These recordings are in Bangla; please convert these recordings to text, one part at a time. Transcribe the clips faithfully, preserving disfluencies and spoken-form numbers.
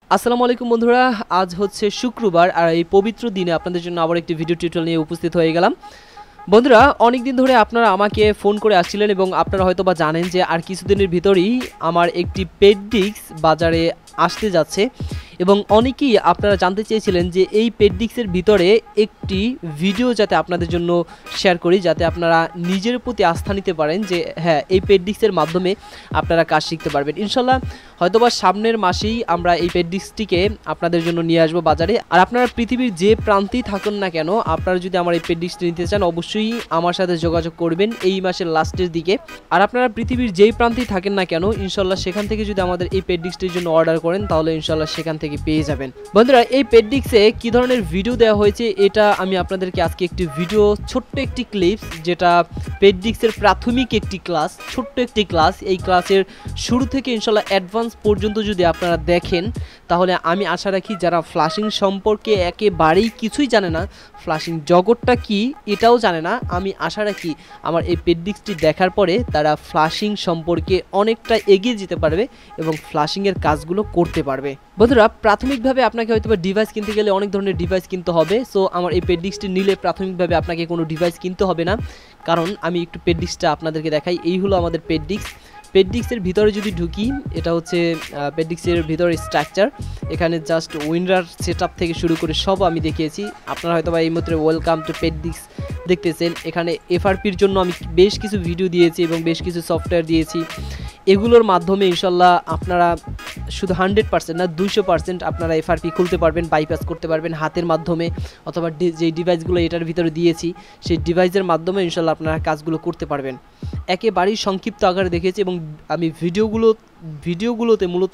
আসসালামু আলাইকুম বন্ধুরা, আজ হচ্ছে শুক্রবার আর এই পবিত্র দিনে আপনাদের জন্য আবার একটি ভিডিও টিউটোরিয়াল নিয়ে উপস্থিত হয়ে গেলাম। বন্ধুরা, অনেক দিন ধরে আপনারা আমাকে ফোন করে আসছিলেন এবং আপনারা হয়তো বা জানেন যে আর কিছুদিনের ভিতরেই আমার একটি পেড ডিস্ক বাজারে আসতে যাচ্ছে এবং অনেকেই আপনারা জানতে চেয়েছিলেন যে এই পেড ডিস্কের ভিতরে একটি ভিডিও যাতে আপনাদের জন্য শেয়ার করি, যাতে আপনারা নিজের প্রতি আস্থা নিতে পারেন যে হ্যাঁ, এই পেড ডিস্কের মাধ্যমে আপনারা কাজ শিখতে পারবেন। ইনশাল্লাহ হয়তোবা সামনের মাসেই আমরা এই পেড ডিস্কটিকে আপনাদের জন্য নিয়ে আসবো বাজারে। আর আপনারা পৃথিবীর যে প্রান্তেই থাকুন না কেন, আপনারা যদি আমার এই পেড ডিস্কটি নিতে চান অবশ্যই আমার সাথে যোগাযোগ করবেন এই মাসের লাস্টের দিকে। আর আপনারা পৃথিবীর যেই প্রান্তেই থাকেন না কেন, ইনশাল্লাহ সেখান থেকে যদি আমাদের এই পেড ডিস্কটির জন্য অর্ডার করেন তাহলে ইনশাল্লাহ সেখান থেকে পেয়ে যাবেন। বন্ধুরা, এই পেড ডিস্কে কী ধরনের ভিডিও দেওয়া হয়েছে এটা আমি আপনাদেরকে আজকে একটি ভিডিও, ছোট্ট একটি ক্লিপস, যেটা পেড ডিস্কের প্রাথমিক একটি ক্লাস, ছোট্ট একটি ক্লাস, এই ক্লাসের শুরু থেকে ইনশাল্লাহ অ্যাডভান্স পর্যন্ত যদি আপনারা দেখেন তাহলে আমি আশা রাখি যারা ফ্ল্যাশিং সম্পর্কে একেবারেই কিছুই জানে না, ফ্ল্যাশিং জগৎটা কি এটাও জানে না, আমি আশা রাখি আমার এই পেড ডিস্কটি দেখার পরে তারা ফ্ল্যাশিং সম্পর্কে অনেকটা এগিয়ে যেতে পারবে এবং ফ্ল্যাশিংয়ের কাজগুলো করতে পারবে। বন্ধুরা, প্রাথমিকভাবে আপনাকে হয়তো বা ডিভাইস কিনতে গেলে অনেক ধরনের ডিভাইস কিনতে হবে। সো আমার এই পেড ডিস্কটি নিলে প্রাথমিকভাবে আপনাকে কোনো ডিভাইস কিনতে হবে না, কারণ আমি একটু পেড ডিস্কটা আপনাদেরকে দেখাই। এই হলো আমাদের পেড ডিস্ক। পেড ডিস্কের ভিতরে যদি ঢুকি, এটা হচ্ছে পেড ডিস্কের ভিতরে স্ট্রাকচার। এখানে জাস্ট উইন্ডার সেটআপ থেকে শুরু করে সব আমি দেখিয়েছি। আপনারা হয়তো বা এই মুহূর্তে ওয়েলকাম টু পেড ডিস্ক দেখতেছেন। এখানে এফআরপির জন্য আমি বেশ কিছু ভিডিও দিয়েছি এবং বেশ কিছু সফটওয়্যার দিয়েছি। এগুলোর মাধ্যমে ইনশাল্লাহ আপনারা শুধু হান্ড্রেড পার্সেন্ট না, দুইশো পার্সেন্ট আপনারা এফআরপি খুলতে পারবেন, বাইপাস করতে পারবেন হাতের মাধ্যমে, অথবা যেই ডিভাইসগুলো এটার ভিতরে দিয়েছি সেই ডিভাইসের মাধ্যমে ইনশাল্লাহ আপনারা কাজগুলো করতে পারবেন। একেবারেই সংক্ষিপ্ত আকারে দেখেছি এবং আমি ভিডিওগুলো ভিডিওগুলোতে মূলত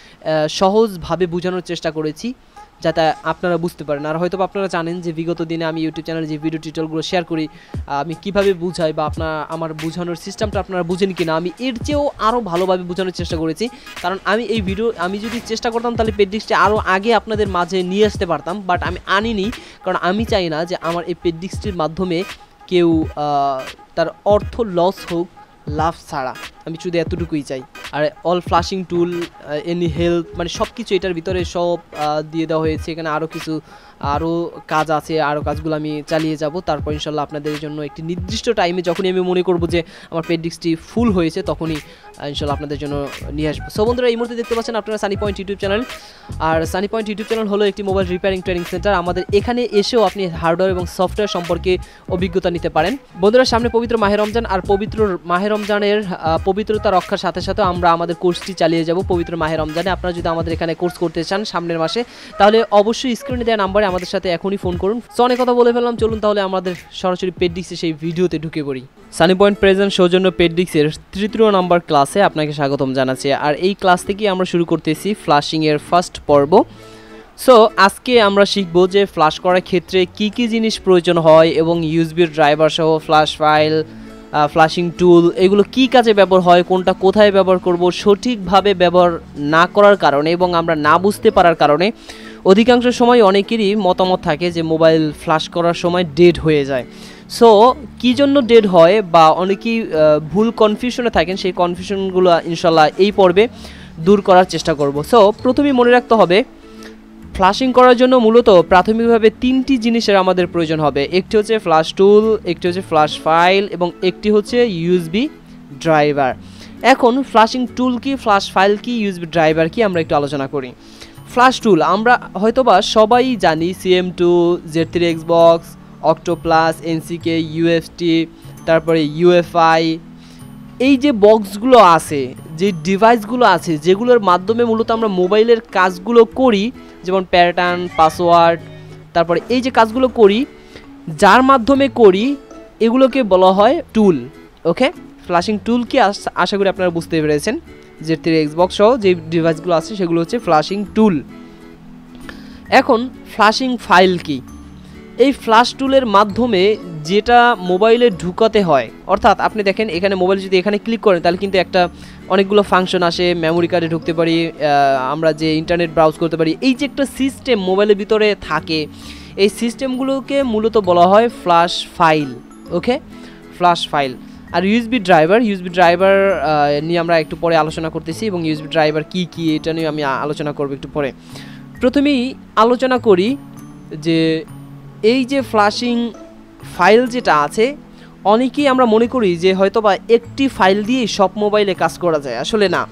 সহজভাবে বোঝানোর চেষ্টা করেছি যাতে আপনারা বুঝতে পারেন। আর হয়তো আপনারা জানেন যে বিগত দিনে আমি ইউটিউব চ্যানেলে যে ভিডিও টিউটোরিয়ালগুলো শেয়ার করি, আমি কিভাবে বুঝাই বা আপনার আমার বোঝানোর সিস্টেমটা আপনারা বুঝেন কিনা, আমি এর চেয়েও আরও ভালোভাবে বোঝানোর চেষ্টা করেছি। কারণ আমি এই ভিডিও আমি যদি চেষ্টা করতাম তাহলে পেড ডিস্কটি আরও আগে আপনাদের মাঝে নিয়ে আসতে পারতাম, বাট আমি আনিনি, কারণ আমি চাই না যে আমার এই পেড ডিস্কটির মাধ্যমে কেউ তার অর্থ লস হোক লাভ ছাড়া, আমি শুধু এতটুকুই চাই। আর all flashing tool, any help, মানে সব কিছু এটার ভিতরে সব দিয়ে দেওয়া হয়েছে। এখানে আরও কিছু আরও কাজ আছে, আরও কাজগুলো আমি চালিয়ে যাব। তারপর ইনশাল্লাহ আপনাদের জন্য একটি নির্দিষ্ট টাইমে যখনই আমি মনে করব যে আমার পেড ডিস্কটি ফুল হয়েছে তখনই ইনশাল্লাহ আপনাদের জন্য নিয়ে আসবো। সো বন্ধুরা, এই মুহূর্তে দেখতে পাচ্ছেন আপনারা সানি পয়েন্ট ইউটিউব চ্যানেল। আর সানি পয়েন্ট ইউটিউব চ্যানেল হলো একটি মোবাইল রিপেয়ারিং ট্রেনিং সেন্টার। আমাদের এখানে এসেও আপনি হার্ডওয়্যার এবং সফটওয়্যার সম্পর্কে অভিজ্ঞতা নিতে পারেন। বন্ধুরা, সামনে পবিত্র মাহে রমজান, আর পবিত্র মাহে রমজানের পবিত্রতা রক্ষার সাথে সাথে আমরা আমাদের কোর্সটি চালিয়ে যাব পবিত্র মাহে রমজানে। আপনারা যদি আমাদের এখানে কোর্স করতে চান সামনের মাসে, তাহলে অবশ্যই স্ক্রিনে দেওয়া নাম্বারে আমাদের সাথে এখনই ফোন করুন। সো অনেক কথা বলে ফেললাম, চলুন তাহলে আমাদের সরাসরি পেড ডিস্কে সেই ভিডিওতে ঢুকে পড়ি। সানি পয়েন্ট প্রেজেন্ট সৌজন্য পেড ডিস্কের তৃতীয় নাম্বার ক্লাসে আপনাকে স্বাগতম জানাচ্ছি। আর এই ক্লাস থেকে আমরা শুরু করতেছি ফ্ল্যাশিংয়ের ফার্স্ট পর্ব। সো আজকে আমরা শিখব যে ফ্ল্যাশ করার ক্ষেত্রে কি কি জিনিস প্রয়োজন হয় এবং ইউএসবির ড্রাইভার সহ ফ্ল্যাশ ফাইল, ফ্ল্যাশিং টুল, এগুলো কি কাজে ব্যবহার হয়, কোনটা কোথায় ব্যবহার করব, সঠিকভাবে ব্যবহার না করার কারণে এবং আমরা না বুঝতে পারার কারণে অধিকাংশ সময় অনেকেরই মতামত থাকে যে মোবাইল ফ্ল্যাশ করার সময় ডেড হয়ে যায়। সো কী জন্য ডেড হয় বা অনেকেই ভুল কনফিউশনে থাকেন, সেই কনফিউশনগুলো ইনশাল্লাহ এই পর্বে দূর করার চেষ্টা করব। সো প্রথমেই মনে রাখতে হবে ফ্ল্যাশিং করার জন্য মূলত প্রাথমিকভাবে তিনটি জিনিসের আমাদের প্রয়োজন হবে। একটি হচ্ছে ফ্ল্যাশ টুল, একটি হচ্ছে ফ্ল্যাশ ফাইল এবং একটি হচ্ছে ইউএসবি ড্রাইভার। এখন ফ্ল্যাশিং টুল কি, ফ্ল্যাশ ফাইল কি, ইউএসবি ড্রাইভার কি, আমরা একটু আলোচনা করি। ফ্ল্যাশ টুল আমরা হয়তোবা সবাই জানি, CM two, Z three X box, Octoplus, NCK, UFT, তারপরে ইউএফআই, এই যে বক্সগুলো আছে, যে ডিভাইসগুলো আছে যেগুলোর মাধ্যমে মূলত আমরা মোবাইলের কাজগুলো করি, যেমন প্যাটার্ন, পাসওয়ার্ড, তারপরে এই যে কাজগুলো করি, যার মাধ্যমে করি এগুলোকে বলা হয় টুল। ওকে, ফ্ল্যাশিং টুল কি আশা করি আপনারা বুঝতে পেরেছেন। জেড থ্রি এক্সবক্স সহ যে ডিভাইসগুলো আছে সেগুলো হচ্ছে ফ্ল্যাশিং টুল। এখন ফ্ল্যাশিং ফাইল কি? এই ফ্ল্যাশ টুলের মাধ্যমে যেটা মোবাইলে ঢুকাতে হয়, অর্থাৎ আপনি দেখেন এখানে মোবাইল যদি এখানে ক্লিক করেন তাহলে কিন্তু একটা অনেকগুলো ফাংশন আসে, মেমোরি কার্ডে ঢুকতে পারি, আমরা যে ইন্টারনেট ব্রাউজ করতে পারি, এই যে একটা সিস্টেম মোবাইলের ভিতরে থাকে, এই সিস্টেমগুলোকে মূলত বলা হয় flash file. Okay, flash file. আর ইউএসবি ড্রাইভার ইউএসবি ড্রাইভার নিয়ে আমরা একটু পরে আলোচনা করতেছি এবং ইউএসবি ড্রাইভার কি কি এটা নিয়ে আমি আলোচনা করব একটু পরে। প্রথমেই আলোচনা করি যে এই যে ফ্ল্যাশিং ফাইল যেটা আছে, অনেকেই আমরা মনে করি যে হয়তোবা একটি ফাইল দিয়ে সব মোবাইলে কাজ করা যায়। আসলে না,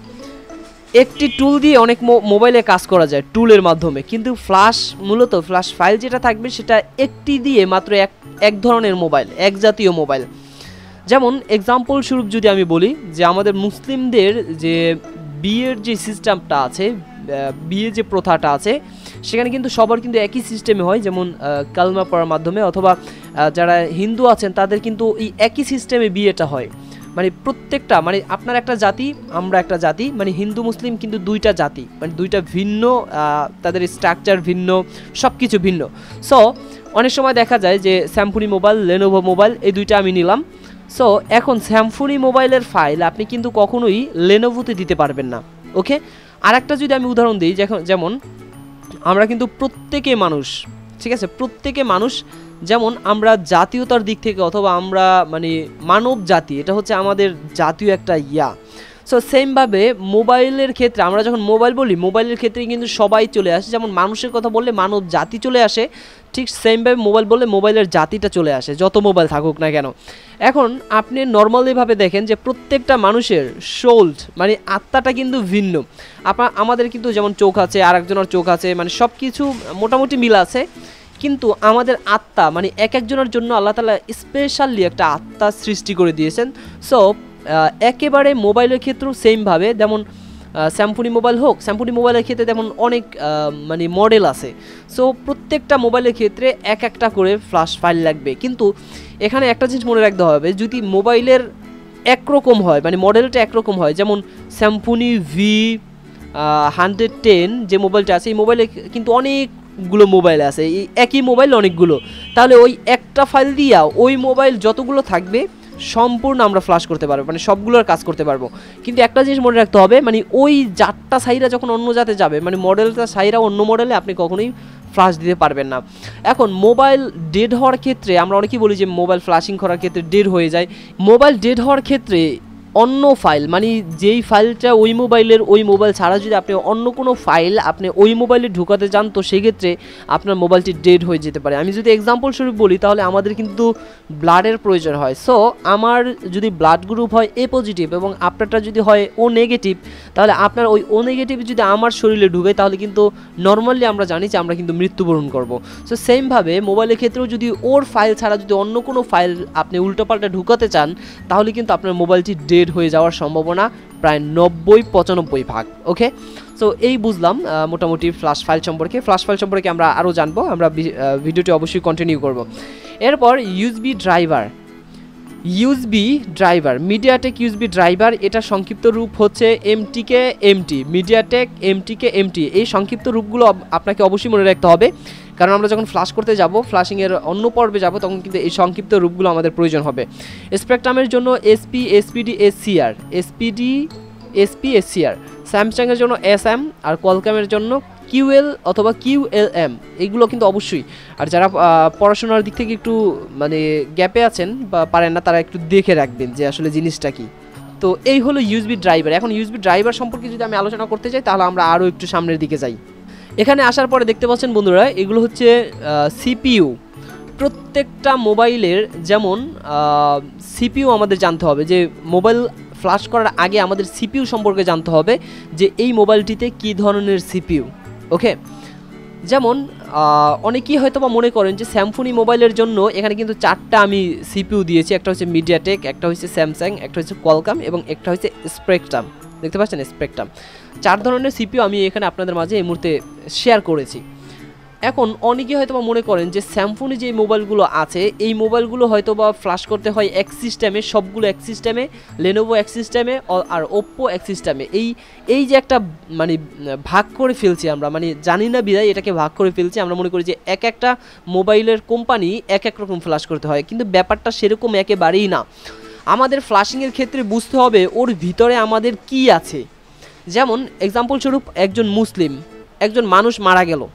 একটি টুল দিয়ে অনেক মোবাইলে কাজ করা যায় টুলের মাধ্যমে, কিন্তু ফ্ল্যাশ মূলত ফ্ল্যাশ ফাইল যেটা থাকবে সেটা একটি দিয়ে মাত্র এক এক ধরনের মোবাইল, এক জাতীয় মোবাইল। যেমন এক্সাম্পল স্বরূপ যদি আমি বলি যে আমাদের মুসলিমদের যে বিয়ের যে সিস্টেমটা আছে, বিয়ে যে প্রথাটা আছে, সেখানে কিন্তু সবার কিন্তু একই সিস্টেমে হয়। যেমন কালমা পড়ার মাধ্যমে, অথবা যারা হিন্দু আছেন তাদের কিন্তু এই একই সিস্টেমে বিয়েটা হয়। মানে প্রত্যেকটা, মানে আপনার একটা জাতি, আমরা একটা জাতি, মানে হিন্দু মুসলিম কিন্তু দুইটা জাতি, মানে দুইটা ভিন্ন, তাদের স্ট্রাকচার ভিন্ন, সব কিছু ভিন্ন। সো অনেক সময় দেখা যায় যে স্যামসুং মোবাইল, লেনোভো মোবাইল, এই দুইটা আমি নিলাম। সো এখন স্যামসুং মোবাইলের ফাইল আপনি কিন্তু কখনোই লেনোভোতে দিতে পারবেন না। ওকে, আর একটা যদি আমি উদাহরণ দিই, যেমন আমরা কিন্তু প্রত্যেকে মানুষ, ঠিক আছে, প্রত্যেকে মানুষ, যেমন আমরা জাতীয়তার দিক থেকে, অথবা আমরা মানে মানব জাতি, এটা হচ্ছে আমাদের জাতীয় একটা ইয়া। সো সেমভাবে মোবাইলের ক্ষেত্রে আমরা যখন মোবাইল বলি, মোবাইলের ক্ষেত্রে কিন্তু সবাই চলে আসে। যেমন মানুষের কথা বললে মানব জাতি চলে আসে, ঠিক সেমভাবে মোবাইল বললে মোবাইলের জাতিটা চলে আসে, যত মোবাইল থাকুক না কেন। এখন আপনি নর্মালিভাবে দেখেন যে প্রত্যেকটা মানুষের সোল্ড, মানে আত্মাটা কিন্তু ভিন্ন। আপনার আমাদের কিন্তু যেমন চোখ আছে, আর একজনের চোখ আছে, মানে সব কিছু মোটামুটি মিল আছে, কিন্তু আমাদের আত্মা, মানে এক একজনের জন্য আল্লাহ তাআলা স্পেশালি একটা আত্মা সৃষ্টি করে দিয়েছেন। সো একেবারে মোবাইলের ক্ষেত্রেও সেমভাবে, যেমন স্যামসুং মোবাইল হোক, স্যামসুং মোবাইলের ক্ষেত্রে যেমন অনেক মানে মডেল আছে। সো প্রত্যেকটা মোবাইলের ক্ষেত্রে এক একটা করে ফ্ল্যাশ ফাইল লাগবে। কিন্তু এখানে একটা জিনিস মনে রাখতে হবে, যদি মোবাইলের একরকম হয়, মানে মডেলটা একরকম হয়, যেমন স্যামসুং ভি হান্ড্রেড টেন যে মোবাইলটা আছে, এই মোবাইলে কিন্তু অনেকগুলো মোবাইল আছে, এই একই মোবাইল অনেকগুলো, তাহলে ওই একটা ফাইল দিয়া ওই মোবাইল যতগুলো থাকবে সম্পূর্ণ আমরা ফ্ল্যাশ করতে পারবো, মানে সবগুলোর কাজ করতে পারবো। কিন্তু একটা জিনিস মনে রাখতে হবে, মানে ওই জাতটা সাইরা যখন অন্য জাতে যাবে, মানে মডেলটা সাইরা অন্য মডেলে, আপনি কখনোই ফ্ল্যাশ দিতে পারবেন না। এখন মোবাইল ডেড হওয়ার ক্ষেত্রে আমরা অনেকেই বলি যে মোবাইল ফ্ল্যাশিং করার ক্ষেত্রে ডেড হয়ে যায়। মোবাইল ডেড হওয়ার ক্ষেত্রে অন্য ফাইল, মানে যেই ফাইলটা ওই মোবাইলের, ওই মোবাইল ছাড়া যদি আপনি অন্য কোনো ফাইল আপনি ওই মোবাইলে ঢুকাতে চান, তো সেক্ষেত্রে আপনার মোবাইলটি ডেড হয়ে যেতে পারে। আমি যদি এক্সাম্পল স্বরূপ বলি, তাহলে আমাদের কিন্তু ব্লাডের প্রয়োজন হয়। সো আমার যদি ব্লাড গ্রুপ হয় এ পজিটিভ এবং আপনারটা যদি হয় ও নেগেটিভ, তাহলে আপনার ওই ও নেগেটিভ যদি আমার শরীরে ঢুকে, তাহলে কিন্তু নর্মালি আমরা জানি যে আমরা কিন্তু মৃত্যুবরণ করব। সো সেমভাবে মোবাইলের ক্ষেত্রেও যদি ওর ফাইল ছাড়া যদি অন্য কোনো ফাইল আপনি উল্টোপাল্টা ঢুকাতে চান, তাহলে কিন্তু আপনার মোবাইলটি ডেড হয়ে যাওয়ার সম্ভাবনা প্রায় নব্বই পঁচানব্বই ভাগ। ওকে, সো এই বুঝলাম মোটামুটি ফ্ল্যাশ ফাইল সম্পর্কে। ফ্ল্যাশ ফাইল সম্পর্কে আমরা আরও জানবো, আমরা ভিডিওটি অবশ্যই কন্টিনিউ করব। এরপর USB driver, USB driver MediaTek USB driver, এটা সংক্ষিপ্ত রূপ হচ্ছে MTK MT, MediaTek MTK MT. এই সংক্ষিপ্ত রূপগুলো আপনাকে অবশ্যই মনে রাখতে হবে, কারণ আমরা যখন ফ্ল্যাশ করতে যাব, ফ্ল্যাশিংয়ের অন্য পর্বে যাব, তখন কিন্তু এই সংক্ষিপ্ত রূপগুলো আমাদের প্রয়োজন হবে। স্পেকট্রামের জন্য SP, SPD, SCR, SPD, SP, SCR. স্যামসাংয়ের জন্য এসএম, আর কলকামের জন্য কিউএল অথবা কিউএলএম, এইগুলো কিন্তু অবশ্যই। আর যারা পড়াশোনার দিক থেকে একটু মানে গ্যাপে আছেন বা পারেন না, তারা একটু দেখে রাখবেন যে আসলে জিনিসটা কি। তো এই হলো ইউএসবি ড্রাইভার। এখন ইউএসবি ড্রাইভার সম্পর্কে যদি আমি আলোচনা করতে চাই, তাহলে আমরা আরও একটু সামনের দিকে যাই। এখানে আসার পরে দেখতে পাচ্ছেন বন্ধুরা, এগুলো হচ্ছে সিপিইউ। প্রত্যেকটা মোবাইলের যেমন সিপিইউ আমাদের জানতে হবে, যে মোবাইল ফ্ল্যাশ করার আগে আমাদের সিপিইউ সম্পর্কে জানতে হবে যে এই মোবাইলটিতে কী ধরনের সিপিইউ। ওকে, যেমন অনেকেই হয়তো বা মনে করেন যে স্যামসুং মোবাইলের জন্য এখানে কিন্তু চারটা আমি সিপিইউ দিয়েছি, একটা হচ্ছে মিডিয়াটেক, একটা হচ্ছে স্যামসাং, একটা হচ্ছে কোয়ালকম এবং একটা হচ্ছে স্পেকট্রাম। দেখতে পাচ্ছেন স্পেকট্রাম, চার ধরনের সিপিইউ আমি এখানে আপনাদের মাঝে এই মুহূর্তে শেয়ার করেছি। এখন অনেকে হয়তো বা মনে করেন যে স্যামসুং যে মোবাইলগুলো আছে, এই মোবাইলগুলো হয়তো বা ফ্ল্যাশ করতে হয় এক সিস্টেমে, সবগুলো এক সিস্টেমে, লেনোভো এক সিস্টেমে আর ওপ্পো এক সিস্টেমে। এই এই যে একটা মানে ভাগ করে ফেলছি আমরা, মানে জানি না বিদায় এটাকে ভাগ করে ফেলছি। আমরা মনে করি যে এক একটা মোবাইলের কোম্পানি এক এক রকম ফ্ল্যাশ করতে হয়, কিন্তু ব্যাপারটা সেরকম একেবারেই না। আমাদের ফ্ল্যাশিংয়ের ক্ষেত্রে বুঝতে হবে ওর ভিতরে আমাদের কি আছে। যেমন এক্সাম্পল স্বরূপ, একজন মুসলিম, একজন মানুষ মারা গেল,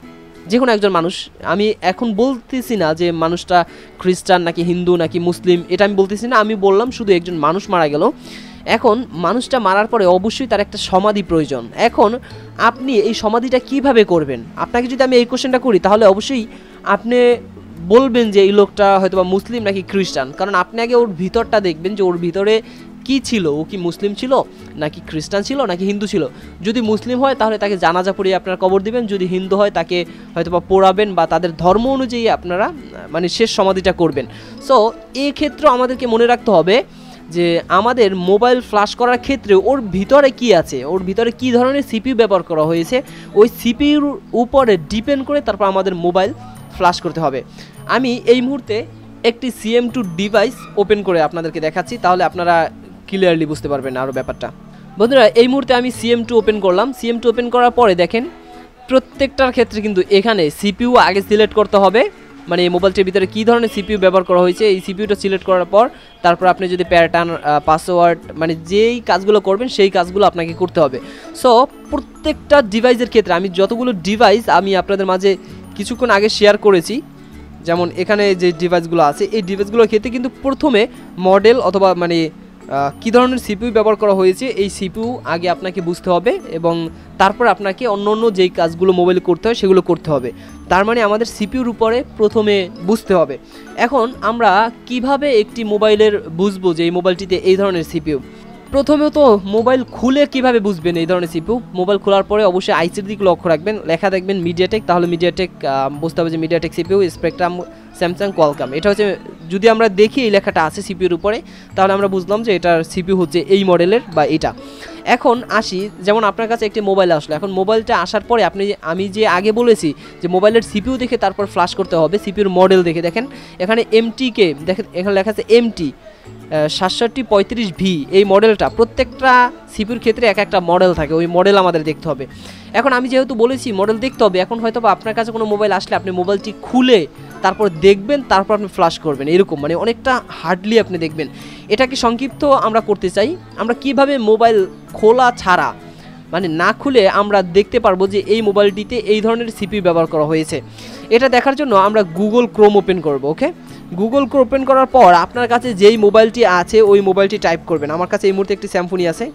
যে কোনো একজন মানুষ, আমি এখন বলতেছি না যে মানুষটা খ্রিস্টান নাকি হিন্দু নাকি মুসলিম, এটা আমি বলতেছি না, আমি বললাম শুধু একজন মানুষ মারা গেল। এখন মানুষটা মারার পরে অবশ্যই তার একটা সমাধি প্রয়োজন। এখন আপনি এই সমাধিটা কিভাবে করবেন? আপনাকে যদি আমি এই কোশ্চেনটা করি তাহলে অবশ্যই আপনি বলবেন যে এই লোকটা হয়তো বা মুসলিম নাকি খ্রিস্টান, কারণ আপনি আগে ওর ভিতরটা দেখবেন যে ওর ভিতরে কি ছিল, ও কি মুসলিম ছিল নাকি খ্রিস্টান ছিল নাকি হিন্দু ছিল। যদি মুসলিম হয় তাহলে তাকে জানাজা পড়িয়ে আপনারা কবর দিবেন, যদি হিন্দু হয় তাকে হয়তো বা পোড়াবেন বা তাদের ধর্ম অনুযায়ী আপনারা মানে শেষ সমাধিটা করবেন। সো এই ক্ষেত্রে আমাদেরকে মনে রাখতে হবে যে আমাদের মোবাইল ফ্ল্যাশ করার ক্ষেত্রে ওর ভিতরে কি আছে, ওর ভিতরে কি ধরনের সিপিইউ ব্যবহার করা হয়েছে, ওই সিপিইউর উপরে ডিপেন্ড করে তারপর আমাদের মোবাইল ফ্ল্যাশ করতে হবে। আমি এই মুহূর্তে একটি সিএম টু ডিভাইস ওপেন করে আপনাদেরকে দেখাচ্ছি, তাহলে আপনারা ক্লিয়ারলি বুঝতে পারবেন আরও ব্যাপারটা। বন্ধুরা এই মুহূর্তে আমি সিএম টু ওপেন করলাম। সিএম টু ওপেন করার পরে দেখেন প্রত্যেকটার ক্ষেত্রে কিন্তু এখানে সিপিইউ আগে সিলেক্ট করতে হবে, মানে এই মোবাইলটির ভিতরে কী ধরনের সিপিইউ ব্যবহার করা হয়েছে এই সিপিইউটা সিলেক্ট করার পর তারপর আপনি যদি প্যাটার্ন পাসওয়ার্ড মানে যেই কাজগুলো করবেন সেই কাজগুলো আপনাকে করতে হবে। সো প্রত্যেকটা ডিভাইসের ক্ষেত্রে আমি যতগুলো ডিভাইস আমি আপনাদের মাঝে কিছুক্ষণ আগে শেয়ার করেছি, যেমন এখানে যে ডিভাইসগুলো আছে এই ডিভাইসগুলোর ক্ষেত্রে কিন্তু প্রথমে মডেল অথবা মানে কী ধরনের সিপিইউ ব্যবহার করা হয়েছে এই সিপিইউ আগে আপনাকে বুঝতে হবে এবং তারপর আপনাকে অন্য অন্য যেই কাজগুলো মোবাইলে করতে হয় সেগুলো করতে হবে। তার মানে আমাদের সিপিইউর উপরে প্রথমে বুঝতে হবে। এখন আমরা কিভাবে একটি মোবাইলের বুঝবো যে এই মোবাইলটিতে এই ধরনের সিপিইউ? প্রথমে তো মোবাইল খুলে কিভাবে বুঝবেন এই ধরনের সিপিইউ? মোবাইল খোলার পরে অবশ্যই আইসির দিকে লক্ষ্য রাখবেন, লেখা দেখবেন মিডিয়াটেক, তাহলে মিডিয়াটেক বুঝতে হবে যে MediaTek CPU, Spectrum, Samsung, Qualcomm. এটা হচ্ছে যদি আমরা দেখি এই লেখাটা আছে সিপিইউর উপরে তাহলে আমরা বুঝলাম যে এটার সিপিইউ হচ্ছে এই মডেলের বা এটা। এখন আসি, যেমন আপনার কাছে একটি মোবাইল আসলো, এখন মোবাইলটা আসার পরে আপনি আমি যে আগে বলেছি যে মোবাইলের সিপিইউ দেখে তারপর ফ্ল্যাশ করতে হবে, সিপিইউর মডেল দেখে। দেখেন এখানে এমটিকে দেখেন, এখানে লেখা আছে এমটি সাতষট্টি পঁয়ত্রিশ ভি, এই মডেলটা প্রত্যেকটা সিপিইউর ক্ষেত্রে এক একটা মডেল থাকে, ওই মডেল আমাদের দেখতে হবে। এখন আমি যেহেতু বলেছি মডেল দেখতে হবে, এখন হয়তো বা আপনার কাছে কোনো মোবাইল আসলে আপনি মোবাইলটি খুলে তারপর দেখবেন, তারপর আপনি ফ্ল্যাশ করবেন, এরকম মানে অনেকটা হার্ডলি আপনি দেখবেন। এটাকে সংক্ষিপ্ত আমরা করতে চাই, আমরা কিভাবে মোবাইল খোলা ছাড়া মানে না খুলে আমরা দেখতে পারবো যে এই মোবাইলটিতে এই ধরনের সিপিইউ ব্যবহার করা হয়েছে। এটা দেখার জন্য আমরা গুগল ক্রোম ওপেন করব। ওকে, গুগল ক্রোম ওপেন করার পর আপনার কাছে যেই মোবাইলটি আছে ওই মোবাইলটি টাইপ করবেন। আমার কাছে এই মুহূর্তে একটি স্যামসুনি আছে,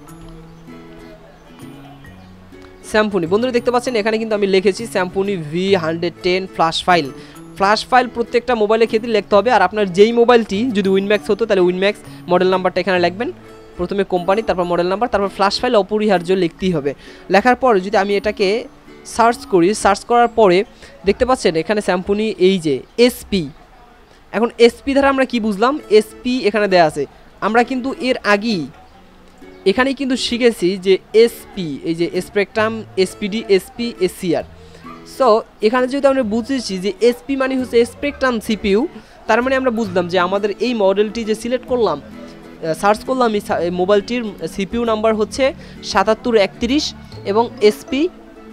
স্যামসুনি। বন্ধুরা দেখতে পাচ্ছেন এখানে কিন্তু আমি লিখেছি স্যামসুনি V hundred ten flash file. Flash file প্রত্যেকটা মোবাইলের ক্ষেত্রে লিখতে হবে। আর আপনার যেই মোবাইলটি যদি উইনম্যাক্স হতো তাহলে উইনম্যাক্স মডেল নাম্বারটা এখানে লিখবেন, প্রথমে কোম্পানি তারপর মডেল নাম্বার তারপর ফ্ল্যাশ ফাইল অপরিহার্য লিখতেই হবে। লেখার পর যদি আমি এটাকে সার্চ করি, সার্চ করার পরে দেখতে পাচ্ছেন এখানে স্যামসুনি এই যে এসপি। এখন এসপি দ্বারা আমরা কি বুঝলাম? এসপি এখানে দেয়া আছে। আমরা কিন্তু এর আগেই এখানেই কিন্তু শিখেছি যে এসপি এই যে Spectrum, SPD, SP, SCR. So এখানে যেহেতু আমরা বুঝেছি যে এসপি মানে হচ্ছে স্পেকট্রাম সিপিইউ, তার মানে আমরা বুঝলাম যে আমাদের এই মডেলটি যে সিলেক্ট করলাম, সার্চ করলাম, এই মোবাইলটির সিপিইউ নাম্বার হচ্ছে সাতাত্তর একত্রিশ এবং এসপি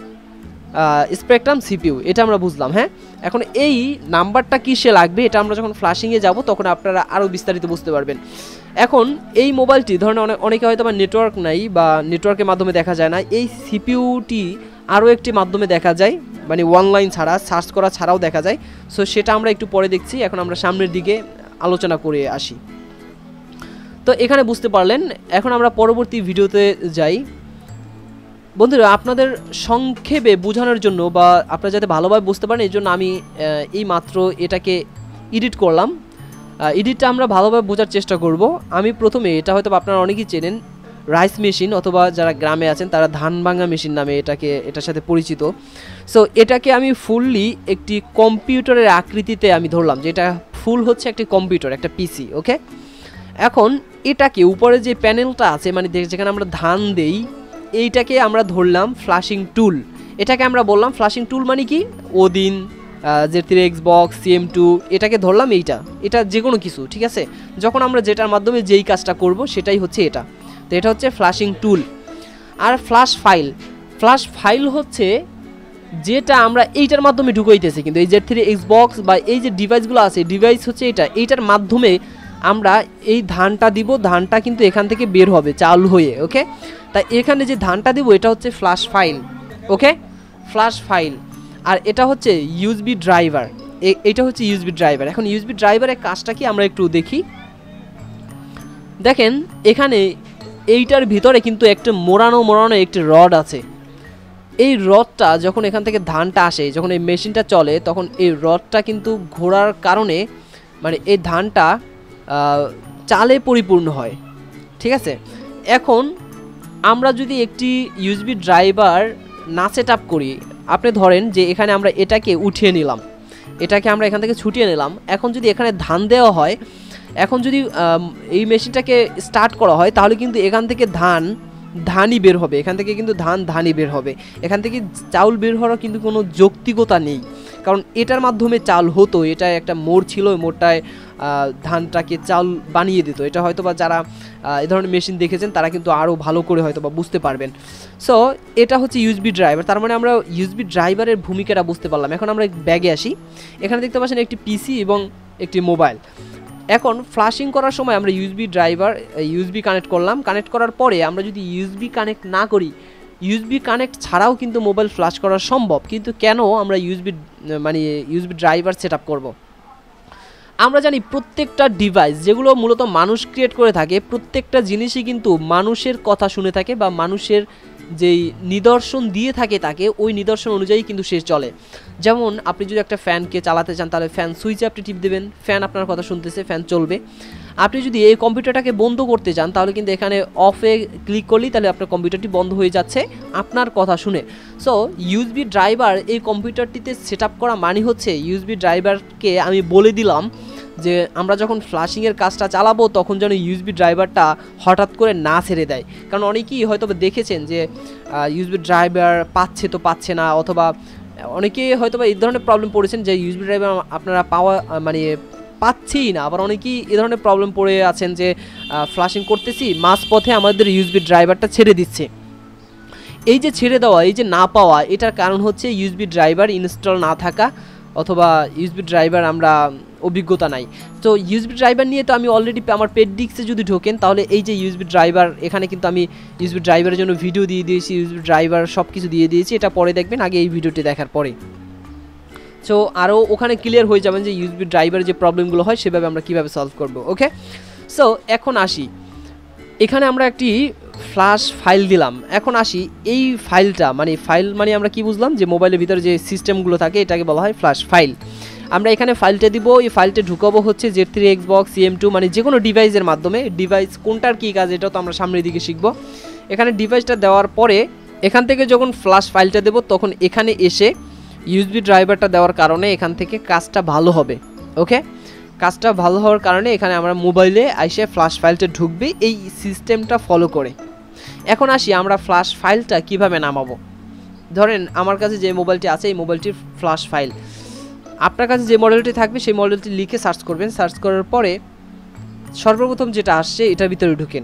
স্পেকট্রাম সিপিইউ, এটা আমরা বুঝলাম। হ্যাঁ, এখন এই নাম্বারটা কিসে লাগবে এটা আমরা যখন ফ্ল্যাশিংয়ে যাব তখন আপনারা আরও বিস্তারিত বুঝতে পারবেন। এখন এই মোবাইলটি ধরেন অনেক অনেকে হয়তো বা নেটওয়ার্ক নাই বা নেটওয়ার্কের মাধ্যমে দেখা যায় না, এই সিপিইউটি আরও একটি মাধ্যমে দেখা যায়, মানে অনলাইন ছাড়া সার্চ করা ছাড়াও দেখা যায়। সো সেটা আমরা একটু পরে দেখছি, এখন আমরা সামনের দিকে আলোচনা করে আসি। তো এখানে বুঝতে পারলেন, এখন আমরা পরবর্তী ভিডিওতে যাই। বন্ধুরা আপনাদের সংক্ষেপে বোঝানোর জন্য বা আপনারা যাতে ভালোভাবে বুঝতে পারেন এই জন্য আমি এই মাত্র এটাকে এডিট করলাম। এডিটটা আমরা ভালোভাবে বোঝার চেষ্টা করব। আমি প্রথমে এটা হয়তো আপনারা অনেকেই চেনেন, রাইস মেশিন অথবা যারা গ্রামে আছেন তারা ধান ভাঙা মেশিন নামে এটাকে এটার সাথে পরিচিত। সো এটাকে আমি ফুললি একটি কম্পিউটারের আকৃতিতে আমি ধরলাম, যে এটা ফুল হচ্ছে একটি কম্পিউটার, একটা পিসি। ওকে, এখন এটাকে উপরে যে প্যানেলটা আছে মানে যেখানে আমরা ধান দেই এইটাকে আমরা ধরলাম ফ্ল্যাশিং টুল। এটাকে আমরা বললাম ফ্ল্যাশিং টুল মানে কি, Odin, Z three, X box, CM two, এটাকে ধরলাম এইটা, এটা যে কোনো কিছু, ঠিক আছে। যখন আমরা যেটার মাধ্যমে যেই কাজটা করব সেটাই হচ্ছে এটা। তো এটা হচ্ছে ফ্ল্যাশিং টুল। আর ফ্ল্যাশ ফাইল, ফ্ল্যাশ ফাইল হচ্ছে যেটা আমরা এইটার মাধ্যমে ঢুকাইতেছি, কিন্তু এই জেড থ্রি, এক্সবক্স বা এই যে ডিভাইসগুলো আছে ডিভাইস হচ্ছে এটা, এইটার মাধ্যমে আমরা এই ধানটা দিব, ধানটা কিন্তু এখান থেকে বের হবে চালু হয়ে। ওকে, তাই এখানে যে ধানটা দিব এটা হচ্ছে flash file. Okay, flash file. আর এটা হচ্ছে ইউএসবি ড্রাইভার, এটা হচ্ছে ইউএসবি ড্রাইভার। এখন ইউএসবি ড্রাইভারের কাজটা কি আমরা একটু দেখি। দেখেন এখানে এইটার ভিতরে কিন্তু একটা মোড়ানো মোড়ানো একটি রড আছে। এই রডটা যখন এখান থেকে ধানটা আসে, যখন এই মেশিনটা চলে, তখন এই রডটা কিন্তু ঘোরার কারণে মানে এই ধানটা চালে পরিপূর্ণ হয়, ঠিক আছে। এখন আমরা যদি একটি ইউএসবি ড্রাইভার না সেট আপ করি, আপনি ধরেন যে এখানে আমরা এটাকে উঠিয়ে নিলাম, এটাকে আমরা এখান থেকে ছুটিয়ে নিলাম, এখন যদি এখানে ধান দেওয়া হয়, এখন যদি এই মেশিনটাকে স্টার্ট করা হয়, তাহলে কিন্তু এখান থেকে ধান ধানই বের হবে, এখান থেকে কিন্তু ধান ধানই বের হবে, এখান থেকে চাউল বের হওয়ার কিন্তু কোনো যৌক্তিকতা নেই। কারণ এটার মাধ্যমে চাল হতো, এটা একটা মোড় ছিল, ওই মোড়টায় ধানটাকে চাল বানিয়ে দিত। এটা হয়তো বা যারা এই ধরনের মেশিন দেখেছেন তারা কিন্তু আরও ভালো করে হয়তো বা বুঝতে পারবেন। সো এটা হচ্ছে ইউএসবি ড্রাইভার, তার মানে আমরা ইউএসবি ড্রাইভারের ভূমিকাটা বুঝতে পারলাম। এখন আমরা ব্যাগে আসি, এখানে দেখতে পাচ্ছেন একটি পিসি এবং একটি মোবাইল। এখন ফ্লাশিং করার সময় আমরা ইউএসবি ড্রাইভার ইউএসবি কানেক্ট করলাম, কানেক্ট করার পরে আমরা যদি ইউএসবি কানেক্ট না করি, ইউএসবি কানেক্ট ছাড়াও কিন্তু মোবাইল ফ্লাশ করা সম্ভব। কিন্তু কেন আমরা ইউএসবি মানে ইউএসবি ড্রাইভার সেট আপ করবো? আমরা জানি প্রত্যেকটা ডিভাইস যেগুলো মূলত মানুষ ক্রিয়েট করে থাকে, প্রত্যেকটা জিনিসই কিন্তু মানুষের কথা শুনে থাকে বা মানুষের যেই নিদর্শন দিয়ে থাকে তাকে, ওই নিদর্শন অনুযায়ী কিন্তু সে চলে। যেমন আপনি যদি একটা ফ্যানকে চালাতে চান, তাহলে ফ্যান সুইচে আপনি টিপ দেবেন, ফ্যান আপনার কথা শুনতেছে, ফ্যান চলবে। আপনি যদি এই কম্পিউটারটাকে বন্ধ করতে চান, তাহলে কিন্তু এখানে অফে ক্লিক করলেই তাহলে আপনার কম্পিউটারটি বন্ধ হয়ে যাচ্ছে আপনার কথা শুনে। সো ইউএসবি ড্রাইভার এই কম্পিউটারটিতে সেট আপ করা মানে হচ্ছে ইউএসবি ড্রাইভারকে আমি বলে দিলাম যে আমরা যখন ফ্লাশিংয়ের কাজটা চালাবো তখন যেন ইউএসবি ড্রাইভারটা হঠাৎ করে না ছেড়ে দেয়। কারণ অনেকেই হয়তো দেখেছেন যে ইউএসবি ড্রাইভার পাচ্ছে তো পাচ্ছে না, অথবা অনেকেই হয়তো এই ধরনের প্রবলেম পড়েছেন যে ইউএসবি ড্রাইভার আপনারা পাওয়া মানে পাচ্ছেই না। আবার অনেকেই এই ধরনের প্রবলেম পড়ে আছেন যে ফ্লাশিং করতেছি, মাঝ পথে আমাদের ইউএসবি ড্রাইভারটা ছেড়ে দিচ্ছে। এই যে ছেড়ে দেওয়া, এই যে না পাওয়া, এটার কারণ হচ্ছে ইউএসবি ড্রাইভার ইনস্টল না থাকা, অথবা ইউএসবি ড্রাইভার আমরা অভিজ্ঞতা নাই। তো ইউএসবি ড্রাইভার নিয়ে তো আমি অলরেডি আমার পেড ডিস্কে যদি ঢোকেন, তাহলে এই যে ইউএসবি ড্রাইভার, এখানে কিন্তু আমি ইউএসবি ড্রাইভারের জন্য ভিডিও দিয়ে দিয়েছি, ইউএসবি ড্রাইভার সব কিছু দিয়ে দিয়েছি, এটা পরে দেখবেন, আগে এই ভিডিওটি দেখার পরে। সো আরও ওখানে ক্লিয়ার হয়ে যাবেন যে ইউএসবি ড্রাইভারের যে প্রবলেমগুলো হয় সেভাবে আমরা কীভাবে সলভ করব। ওকে, সো এখন আসি, এখানে আমরা একটি ফ্ল্যাশ ফাইল দিলাম। এখন আসি এই ফাইলটা, মানে ফাইল মানে আমরা কি বুঝলাম, যে মোবাইলের ভিতরে যে সিস্টেমগুলো থাকে এটাকে বলা হয় ফ্ল্যাশ ফাইল। আমরা এখানে ফাইলটা দিব, এই ফাইলটা ঢুকাবো হচ্ছে Z three X box CM two, মানে যে কোনো ডিভাইসের মাধ্যমে। ডিভাইস কোনটার কী কাজ এটাও তো আমরা সামনের দিকে শিখব। এখানে ডিভাইসটা দেওয়ার পরে এখান থেকে যখন ফ্ল্যাশ ফাইলটা দেব, তখন এখানে এসে ইউএসবি ড্রাইভারটা দেওয়ার কারণে এখান থেকে কাজটা ভালো হবে। ওকে, কাজটা ভালো হওয়ার কারণে এখানে আমরা মোবাইলে এসে ফ্ল্যাশ ফাইলটা ঢুকবে এই সিস্টেমটা ফলো করে। এখন আসি আমরা ফ্ল্যাশ ফাইলটা কিভাবে নামাবো। ধরেন আমার কাছে যে মোবাইলটি আছে, এই মোবাইলটির ফ্ল্যাশ ফাইল, আপনার কাছে যে মডেলটি থাকবে সেই মডেলটি লিখে সার্চ করবেন। সার্চ করার পরে সর্বপ্রথম যেটা আসছে এটার ভিতরে ঢুকেন।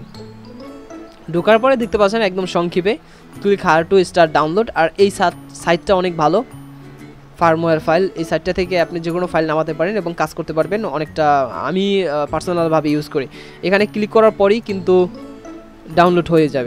ঢোকার পরে দেখতে পাচ্ছেন একদম সংক্ষেপে click here to start download. আর এই সাইটটা অনেক ভালো, ফার্মওয়্যার ফাইল, এই সাইটটা থেকে আপনি যে কোনো ফাইল নামাতে পারেন এবং কাজ করতে পারবেন অনেকটা। আমি পার্সোনালভাবে ইউজ করি। এখানে ক্লিক করার পরেই কিন্তু ডাউনলোড হয়ে যাবে।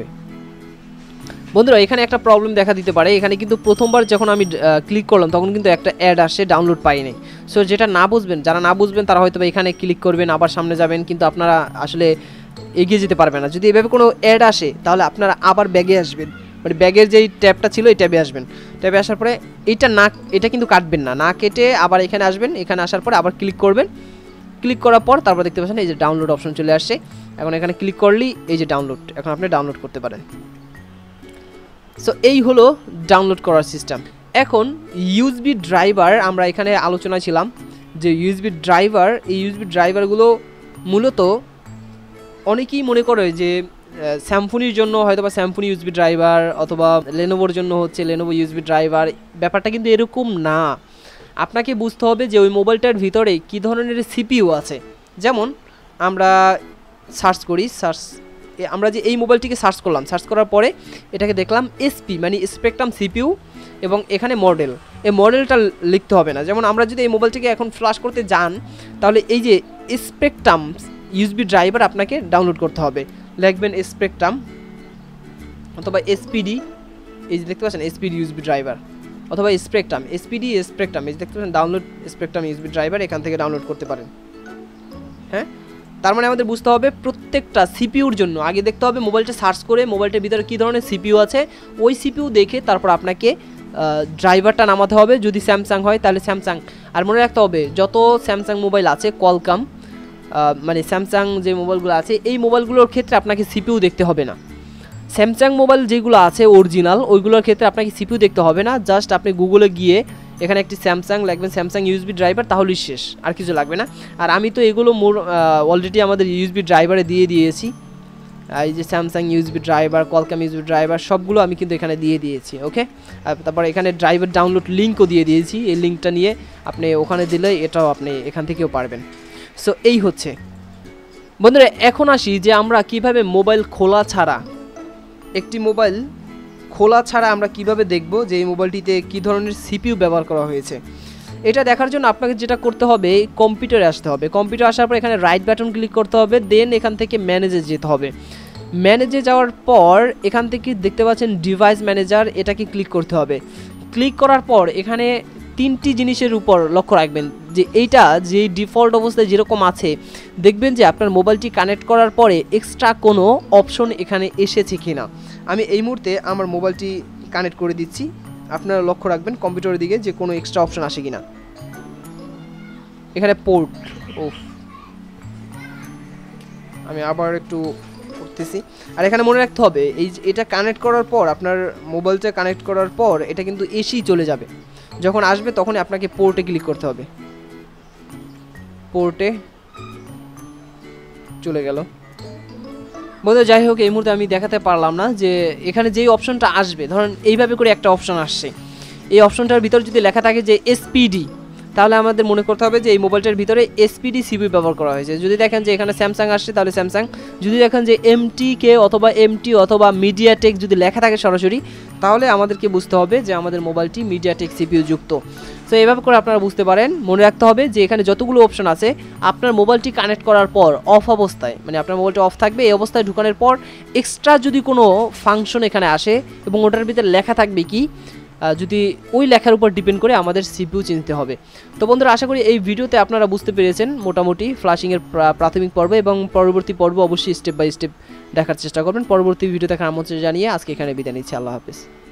বন্ধুরা এখানে একটা প্রবলেম দেখা দিতে পারে, এখানে কিন্তু প্রথমবার যখন আমি ক্লিক করলাম তখন কিন্তু একটা অ্যাড আসে, ডাউনলোড পাইনি। সো যেটা না বুঝবেন, যারা না বুঝবেন তারা হয়তো এখানে ক্লিক করবেন, আবার সামনে যাবেন, কিন্তু আপনারা আসলে এগিয়ে যেতে পারবেন না। যদি এভাবে কোনো অ্যাড আসে তাহলে আপনারা আবার ব্যাগে আসবেন, মানে ব্যাগের যেই ট্যাবটা ছিল এই ট্যাবে আসবেন। ট্যাবে আসার পরে এইটা না, এটা কিন্তু কাটবেন না, না কেটে আবার এখানে আসবেন। এখানে আসার পরে আবার ক্লিক করবেন। ক্লিক করার পর তারপর দেখতে পাচ্ছেন এই যে ডাউনলোড অপশন চলে আসছে। এখন এখানে ক্লিক করলেই এই যে ডাউনলোড, এখন আপনি ডাউনলোড করতে পারেন। সো এই হলো ডাউনলোড করার সিস্টেম। এখন ইউএসবি ড্রাইভার আমরা এখানে আলোচনা ছিলাম যে ইউএসবি ড্রাইভার, এই ইউএসবি ড্রাইভারগুলো মূলত অনেকেই মনে করে যে স্যামসুংয়ের জন্য হয়তো বা স্যামসুং ইউএসবি ড্রাইভার, অথবা লেনোভোর জন্য হচ্ছে লেনোভো ইউএসবি ড্রাইভার। ব্যাপারটা কিন্তু এরকম না। আপনাকে বুঝতে হবে যে ওই মোবাইলটার ভিতরে কী ধরনের সিপিইউ আছে। যেমন আমরা সার্চ করি, সার্চ আমরা যে এই মোবাইলটিকে সার্চ করলাম, সার্চ করার পরে এটাকে দেখলাম এসপি মানে স্পেকট্রাম সিপিইউ, এবং এখানে মডেল, এই মডেলটা লিখতে হবে না। যেমন আমরা যদি এই মোবাইলটিকে এখন ফ্ল্যাশ করতে যান, তাহলে এই যে স্পেকট্রাম ইউএসবি ড্রাইভার আপনাকে ডাউনলোড করতে হবে। লিখবেন স্পেকট্রাম অথবা এসপিডি, এই যে দেখতে পাচ্ছেন এসপিডি ইউএসবি ড্রাইভার, অথবা স্পেকট্রাম এসপিডি স্পেকট্রাম এই দেখতে পাচ্ছেন ডাউনলোড স্পেকট্রাম ইউএসবি ড্রাইভার এখান থেকে ডাউনলোড করতে পারেন। হ্যাঁ, তার মানে আমাদের বুঝতে হবে প্রত্যেকটা সিপিইউর জন্য আগে দেখতে হবে মোবাইলটা সার্চ করে মোবাইলটার ভিতরে কী ধরনের সিপিইউ আছে, ওই সিপিইউ দেখে তারপর আপনাকে ড্রাইভারটা নামাতে হবে। যদি স্যামসাং হয় তাহলে স্যামসাং, আর মনে রাখতে হবে যত স্যামসাং মোবাইল আছে কোয়ালকম মানে স্যামসাং যে মোবাইলগুলো আছে এই মোবাইলগুলোর ক্ষেত্রে আপনাকে সিপিইউ দেখতে হবে না। স্যামসাং মোবাইল যেগুলো আছে অরিজিনাল ওইগুলোর ক্ষেত্রে আপনাকে সিপিইউ দেখতে হবে না, জাস্ট আপনি গুগলে গিয়ে এখানে একটি স্যামসাং লাগবেন, স্যামসাং ইউএসবি ড্রাইভার, তাহলেই শেষ, আর কিছু লাগবে না। আর আমি তো এগুলো মোর অলরেডি আমাদের ইউএসবি ড্রাইভারে দিয়ে দিয়েছি, এই যে Samsung USB driver, Qualcomm USB driver সবগুলো আমি কিন্তু এখানে দিয়ে দিয়েছি। ওকে, তারপর এখানে ড্রাইভার ডাউনলোড লিঙ্কও দিয়ে দিয়েছি, এই লিঙ্কটা নিয়ে আপনি ওখানে দিলে এটাও আপনি এখান থেকেও পারবেন। সো এই হচ্ছে বন্ধুরা, এখন আসি যে আমরা কিভাবে মোবাইল খোলা ছাড়া একটি মোবাইল খোলা ছাড়া আমরা কিভাবে দেখব যে এই মোবাইলটিতে কী ধরনের সিপিইউ ব্যবহার করা হয়েছে। এটা দেখার জন্য আপনাকে যেটা করতে হবে কম্পিউটারে আসতে হবে। কম্পিউটার আসার পর এখানে রাইট বাটন ক্লিক করতে হবে, দেন এখান থেকে ম্যানেজে যেতে হবে। ম্যানেজে যাওয়ার পর এখান থেকে দেখতে পাচ্ছেন ডিভাইস ম্যানেজার, এটাকে ক্লিক করতে হবে। ক্লিক করার পর এখানে তিনটি জিনিসের উপর লক্ষ্য রাখবেন যে এইটা যে ডিফল্ট অবস্থায় যেরকম আছে দেখবেন যে আপনার মোবাইলটি কানেক্ট করার পরে এক্সট্রা কোনো অপশন এখানে এসেছে কিনা। আমি এই মুহূর্তে আমার মোবাইলটি কানেক্ট করে দিচ্ছি, আপনারা লক্ষ্য রাখবেন কম্পিউটারের দিকে যে কোনো এক্সট্রা অপশন আসে কিনা। এখানে পোর্ট, ও আমি আবার একটু করতেছি। আর এখানে মনে রাখতে হবে এই এটা কানেক্ট করার পর আপনার মোবাইলটা কানেক্ট করার পর এটা কিন্তু এসেই চলে যাবে, যখন আসবে তখনই আপনাকে পোর্টে ক্লিক করতে হবে। পোর্টে চলে গেল বন্ধু। যাই হোক এই মুহূর্তে আমি দেখাতে পারলাম না যে এখানে যেই অপশনটা আসবে, ধরেন এইভাবে করে একটা অপশন আসছে, এই অপশনটার ভিতরে যদি লেখা থাকে যে এসপিডি, তাহলে আমাদের মনে করতে হবে যে এই মোবাইলটার ভিতরে এসপিডি সিপিইউ ব্যবহার করা হয়েছে। যদি দেখেন যে এখানে স্যামসাং আসছে তাহলে স্যামসাং, যদি দেখেন যে এমটি কে অথবা এমটি অথবা মিডিয়াটেক যদি লেখা থাকে সরাসরি, তাহলে আমাদেরকে বুঝতে হবে যে আমাদের মোবাইলটি মিডিয়াটেক সিপিইউ যুক্ত। সো এইভাবে করে আপনারা বুঝতে পারেন। মনে রাখতে হবে যে এখানে যতগুলো অপশন আছে আপনার মোবাইলটি কানেক্ট করার পর অফ অবস্থায়, মানে আপনার মোবাইলটা অফ থাকবে, এই অবস্থায় ঢুকানোর পর এক্সট্রা যদি কোনো ফাংশন এখানে আসে এবং ওটার ভিতরে লেখা থাকবে কি, যদি ওই লেখার উপর ডিপেন্ড করে আমাদের সিপিইউ চিনতে হবে। তো বন্ধুরা আশা করি এই ভিডিওতে আপনারা বুঝতে পেরেছেন মোটামুটি ফ্ল্যাশিংয়ের প্রাথমিক পর্ব, এবং পরবর্তী পর্ব অবশ্যই স্টেপ বাই স্টেপ দেখার চেষ্টা করবেন। পরবর্তী ভিডিও দেখার আমন্ত্রণ জানিয়ে আজকে এখানে বিদায় নিচ্ছি। আল্লাহ হাফেজ।